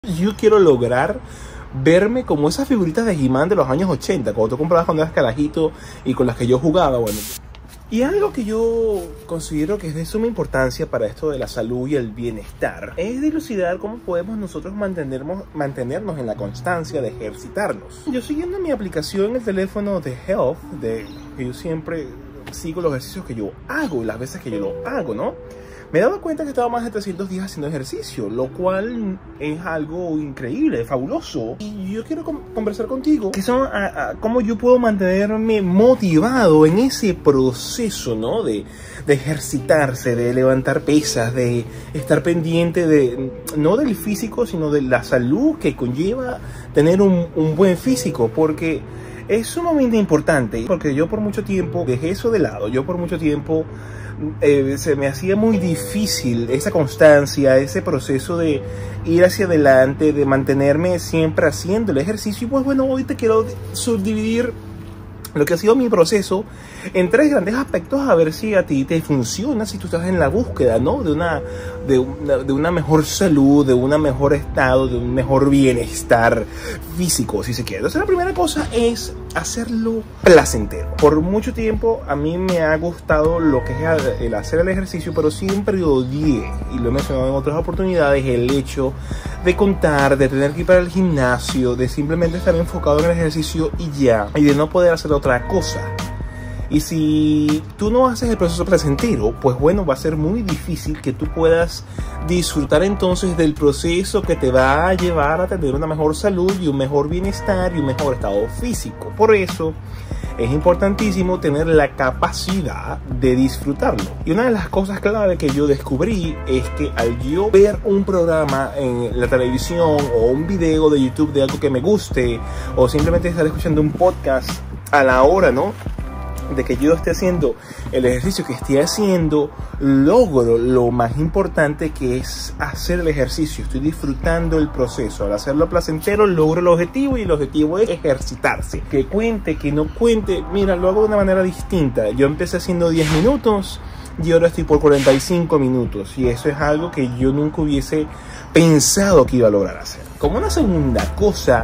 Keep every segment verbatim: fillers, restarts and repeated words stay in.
Yo quiero lograr verme como esas figuritas de He-Man de los años ochenta, cuando tú comprabas cuando eras carajito y con las que yo jugaba, bueno. Y algo que yo considero que es de suma importancia para esto de la salud y el bienestar es dilucidar cómo podemos nosotros mantenernos, mantenernos en la constancia de ejercitarnos. Yo siguiendo mi aplicación en el teléfono de Health, de, que yo siempre sigo los ejercicios que yo hago y las veces que yo lo hago, ¿no? Me he dado cuenta que estaba más de trescientos días haciendo ejercicio, lo cual es algo increíble, fabuloso. Y yo quiero conversar contigo que son a, a, cómo yo puedo mantenerme motivado en ese proceso, ¿no? De, de ejercitarse, de levantar pesas, de estar pendiente de no del físico, sino de la salud que conlleva tener un, un buen físico, porque es sumamente importante. Porque yo por mucho tiempo dejé eso de lado, yo por mucho tiempo Eh, se me hacía muy difícil esa constancia, ese proceso de ir hacia adelante, de mantenerme siempre haciendo el ejercicio. Y pues bueno, hoy te quiero subdividir lo que ha sido mi proceso en tres grandes aspectos, a ver si a ti te funciona, si tú estás en la búsqueda, ¿no? De una, de una, de una mejor salud, de un mejor estado, de un mejor bienestar físico, si se quiere. Entonces la primera cosa es hacerlo placentero. Por mucho tiempo a mí me ha gustado lo que es el hacer el ejercicio, pero siempre odié, y lo he mencionado en otras oportunidades, el hecho de contar, de tener que ir para el gimnasio, de simplemente estar enfocado en el ejercicio y ya, y de no poder hacer otra cosa. Y si tú no haces el proceso placentero, pues bueno, va a ser muy difícil que tú puedas disfrutar entonces del proceso que te va a llevar a tener una mejor salud y un mejor bienestar y un mejor estado físico. Por eso es importantísimo tener la capacidad de disfrutarlo. Y una de las cosas clave que yo descubrí es que al yo ver un programa en la televisión o un video de YouTube de algo que me guste, o simplemente estar escuchando un podcast a la hora, ¿no?, de que yo esté haciendo el ejercicio que esté haciendo, logro lo más importante, que es hacer el ejercicio. Estoy disfrutando el proceso. Al hacerlo placentero logro el objetivo, y el objetivo es ejercitarse. Que cuente, que no cuente, mira, lo hago de una manera distinta. Yo empecé haciendo diez minutos y ahora estoy por cuarenta y cinco minutos, y eso es algo que yo nunca hubiese pensado que iba a lograr hacer. Como una segunda cosa,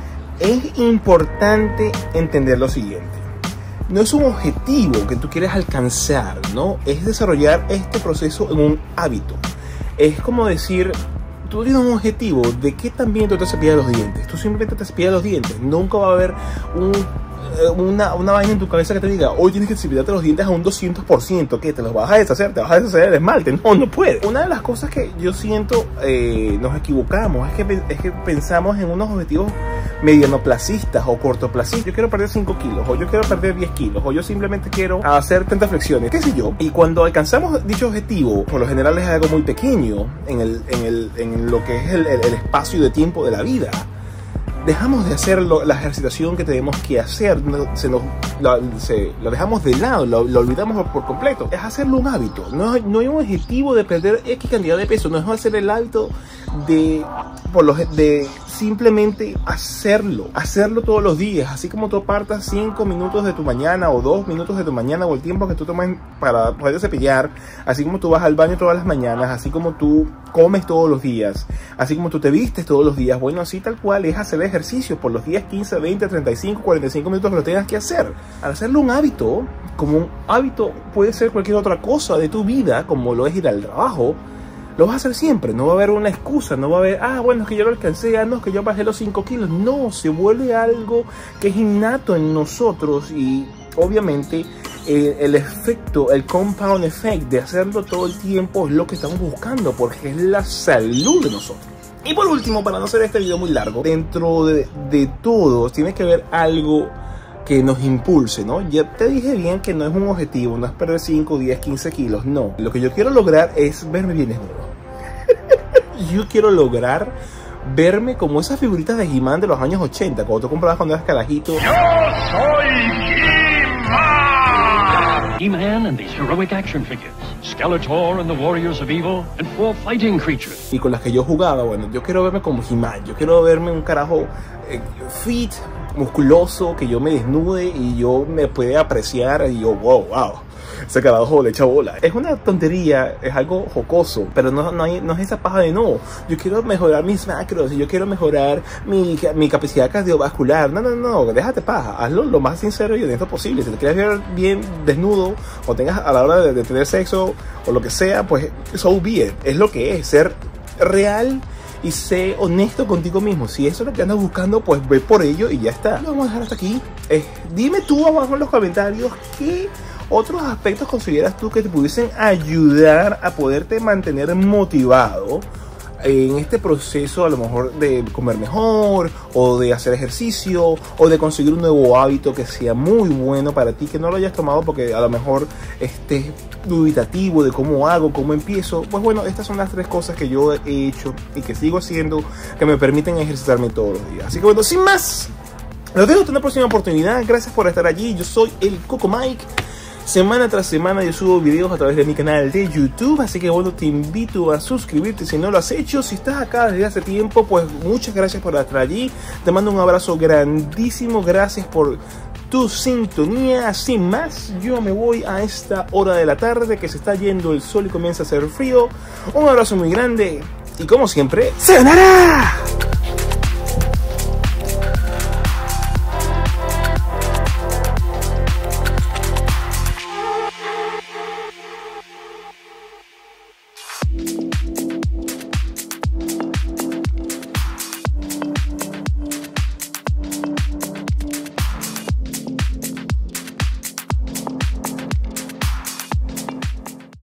es importante entender lo siguiente. No es un objetivo que tú quieres alcanzar, ¿no? Es desarrollar este proceso en un hábito. Es como decir, tú tienes un objetivo de que también tú te cepillas los dientes. Tú simplemente te cepillas los dientes. Nunca va a haber un, una, una vaina en tu cabeza que te diga, hoy tienes que cepillarte los dientes a un doscientos por ciento. ¿Qué? ¿Te los vas a deshacer? ¿Te vas a deshacer el esmalte? No, no puedes. Una de las cosas que yo siento eh, nos equivocamos es que, es que pensamos en unos objetivos medianoplacistas o cortoplacistas. Yo quiero perder cinco kilos, o yo quiero perder diez kilos, o yo simplemente quiero hacer tantas flexiones, qué sé yo. Y cuando alcanzamos dicho objetivo, por lo general es algo muy pequeño en, el, en, el, en lo que es el, el, el espacio de tiempo de la vida. Dejamos de hacer lo, la ejercitación que tenemos que hacer, se nos, la, se, lo dejamos de lado, lo, lo olvidamos por, por completo. Es hacerlo un hábito. No, no hay un objetivo de perder X cantidad de peso, no es hacer el hábito de, por los, de simplemente hacerlo, hacerlo todos los días. Así como tú apartas cinco minutos de tu mañana o dos minutos de tu mañana, o el tiempo que tú tomas para poder cepillar, así como tú vas al baño todas las mañanas, así como tú comes todos los días, así como tú te vistes todos los días, bueno, así tal cual es hacer ejercicio por los días quince, veinte, treinta y cinco, cuarenta y cinco minutos que lo tengas que hacer. Al hacerlo un hábito, como un hábito puede ser cualquier otra cosa de tu vida, como lo es ir al trabajo, lo vas a hacer siempre. No va a haber una excusa, no va a haber, ah, bueno, es que yo lo alcancé, ah, no, es que yo bajé los cinco kilos. No, se vuelve algo que es innato en nosotros, y obviamente eh, el efecto, el compound effect de hacerlo todo el tiempo es lo que estamos buscando, porque es la salud de nosotros. Y por último, para no hacer este video muy largo, dentro de, de todos tiene que haber algo que nos impulse, ¿no? Ya te dije bien que no es un objetivo, no es perder cinco, diez, quince kilos, no. Lo que yo quiero lograr es verme bien desnudo. Yo quiero lograr verme como esas figuritas de He-Man de los años ochenta, cuando tú comprabas cuando eras carajito. ¡Yo soy He-Man! He-Man and these heroic action figures, Skeletor and the Warriors of Evil, and four fighting creatures. Y con las que yo jugaba, bueno, yo quiero verme como He-Man, yo quiero verme un carajo eh, fit, musculoso, que yo me desnude y yo me pueda apreciar y yo, wow, wow. ese carajo le echa bola. Es una tontería, es algo jocoso, pero no, no, hay, no es esa paja de no. Yo quiero mejorar mis macros, yo quiero mejorar mi, mi capacidad cardiovascular. No, no, no, déjate paja. Hazlo lo más sincero y honesto posible. Si te quieres ver bien desnudo o tengas a la hora de, de tener sexo o lo que sea, pues so be it. Es lo que es, ser real y sé honesto contigo mismo. Si eso es lo que andas buscando, pues ve por ello y ya está. Lo vamos a dejar hasta aquí. Eh, dime tú abajo en los comentarios qué otros aspectos consideras tú que te pudiesen ayudar a poderte mantener motivado en este proceso, a lo mejor de comer mejor o de hacer ejercicio o de conseguir un nuevo hábito que sea muy bueno para ti, que no lo hayas tomado porque a lo mejor estés dubitativo de cómo hago, cómo empiezo. Pues bueno, estas son las tres cosas que yo he hecho y que sigo haciendo que me permiten ejercitarme todos los días. Así que bueno, sin más, los dejo hasta una próxima oportunidad. Gracias por estar allí. Yo soy el Coco Mike. Semana tras semana yo subo videos a través de mi canal de YouTube, así que bueno, te invito a suscribirte si no lo has hecho. Si estás acá desde hace tiempo, pues muchas gracias por estar allí. Te mando un abrazo grandísimo, gracias por tu sintonía. Sin más, yo me voy a esta hora de la tarde que se está yendo el sol y comienza a hacer frío. Un abrazo muy grande y como siempre, ¡sayonara!